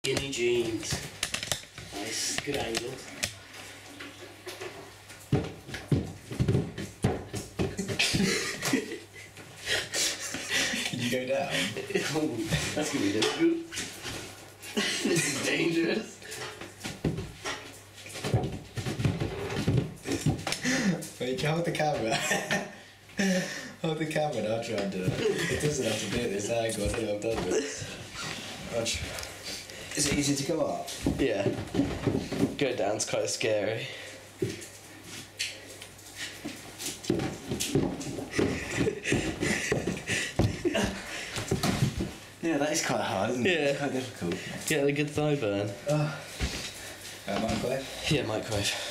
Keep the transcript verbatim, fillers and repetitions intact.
Skinny jeans. Nice, good angle. Can you go down? Oh, that's gonna be difficult. This is dangerous. Wait, can you hold the camera? Hold the camera and I'll try and do it. It doesn't have to be at this angle, I think I've done this. I'll try. Is it easy to go up? Yeah. Go down's quite scary. Yeah, that is quite hard, isn't it? Yeah. It's quite difficult. Get a good thigh burn. Uh, microwave? Yeah, microwave.